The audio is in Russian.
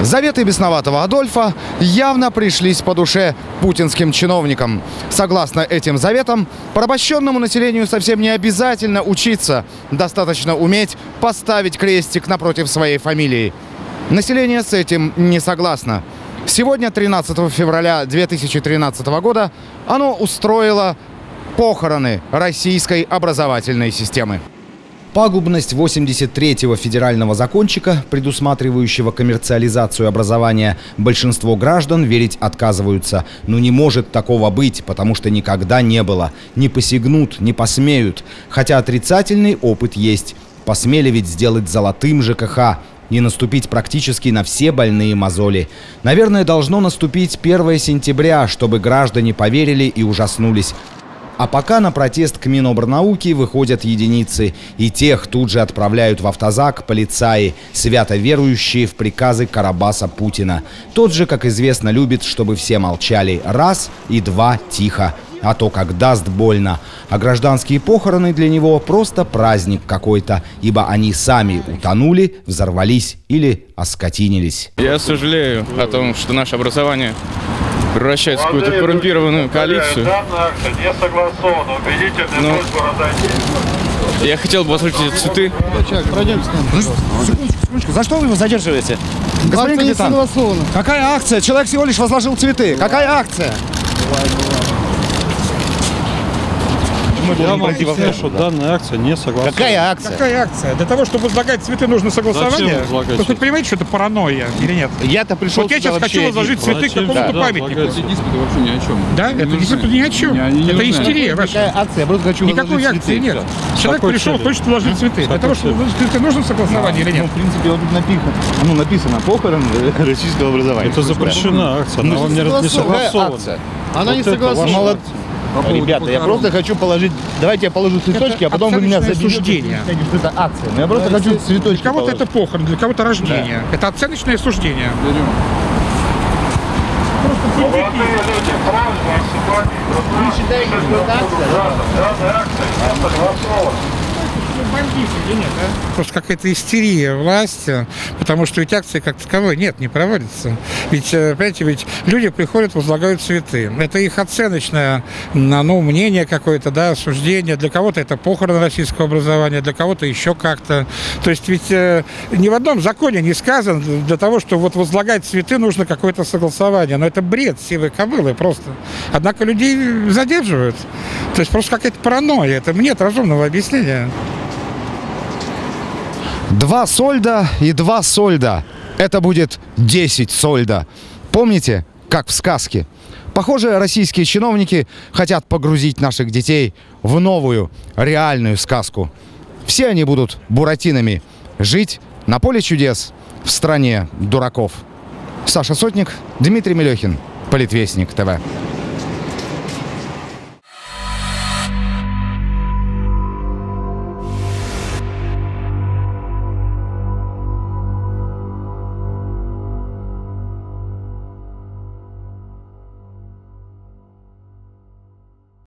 Заветы бесноватого Адольфа явно пришлись по душе путинским чиновникам. Согласно этим заветам, порабощенному населению совсем не обязательно учиться. Достаточно уметь поставить крестик напротив своей фамилии. Население с этим не согласно. Сегодня, 13 февраля 2013 года, оно устроило похороны российской образовательной системы. Пагубность 83-го федерального закончика, предусматривающего коммерциализацию образования, большинство граждан верить отказываются. Но не может такого быть, потому что никогда не было. Не посягнут, не посмеют. Хотя отрицательный опыт есть. Посмели ведь сделать золотым ЖКХ. Не наступить практически на все больные мозоли. Наверное, должно наступить 1 сентября, чтобы граждане поверили и ужаснулись. А пока на протест к Минобрнауки выходят единицы. И тех тут же отправляют в автозак полицаи, свято верующие в приказы Карабаса Путина. Тот же, как известно, любит, чтобы все молчали. Раз и два тихо. А то как даст больно. А гражданские похороны для него просто праздник какой-то. Ибо они сами утонули, взорвались или оскотинились. Я сожалею о том, что наше образование превращается в какую-то коррумпированную коалицию. Не согласовано. Убедительная просьба разойти. Я хотел бы послушать эти цветы. Пройдемте с нами. Секундочку. За что вы его задерживаете? Господин капитан, какая акция? Человек всего лишь возложил цветы. Какая акция? Я вам объясняю, что данная акция не согласна. Какая акция? Какая акция? Для того, чтобы возлагать цветы, нужно согласование. Вы хоть понимаете, что это паранойя или нет? Я-то пришел. Вот я сейчас хочу возложить цветы к какому-то памятнику. Эти диспуты вообще ни о чем. Да? Это диспуты ни о чем. Это истерия ваша. Какая акция? Я просто хочу Никакой акции нет. Человек пришел, хочет вложить цветы. Для того, чтобы вложить цветы, нужно согласование или нет? Ну, в принципе, вот тут написано похорон российского образования. Это запрещена акция, она вам не согласована. Она не согласована. Ребята, я просто хочу положить... Давайте я положу цветочки, а потом вы меня заберете. Суждение. Что это акция. Но я просто хочу цветочки. Для кого-то это похорон, для кого-то рождение. Да. Это оценочное суждение. Молодые люди, просьба, Вы считаете, что это акция? данная акция не согласована. Просто какая-то истерия власти, потому что ведь акции как таковой не проводятся. Ведь, понимаете, ведь люди приходят, возлагают цветы. Это их оценочное, мнение какое-то, да, суждение. Для кого-то это похорон российского образования, для кого-то еще как-то. То есть ведь ни в одном законе не сказано, для того, чтобы вот возлагать цветы, нужно какое-то согласование. Но это бред сивой кобылы просто. Однако людей задерживают. То есть просто какая-то паранойя. Это нет разумного объяснения. 2 сольда и 2 сольда. Это будет 10 сольда. Помните, как в сказке? Похоже, российские чиновники хотят погрузить наших детей в новую, реальную сказку. Все они будут буратинами. Жить на поле чудес в стране дураков. Саша Сотник, Дмитрий Мелехин, Политвестник ТВ.